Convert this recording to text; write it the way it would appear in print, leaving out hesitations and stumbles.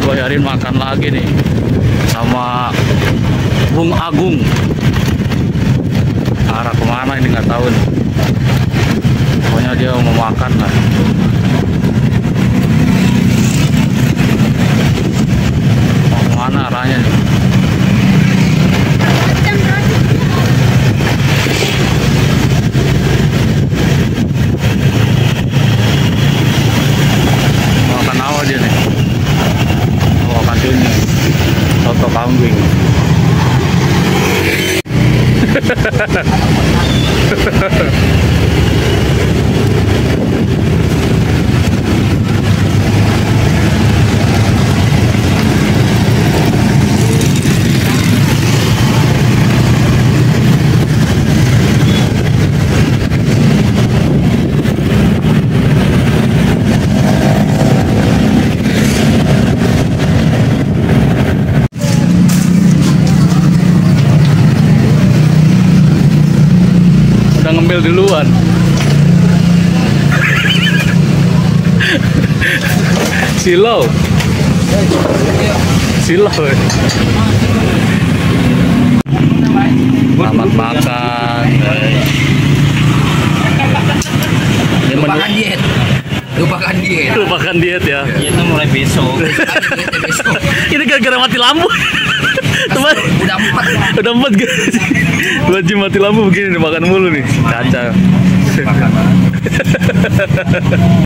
dibayarin makan lagi nih sama Bung Agung. Arah kemana ini nggak tahu nih. Pokoknya dia mau makan lah. Mau kemana arahnya nih? Makan apa dia nih? Mau makan ini soto kambing. Udah ngembil duluan. Silau. Selamat makan. Ini menu lupakan diet ya. Itu mulai besok. Ini gara-gara mati lampu. Teman, udah empat guys. Baju mati lampu begini nih, makan mulu nih. Kaca.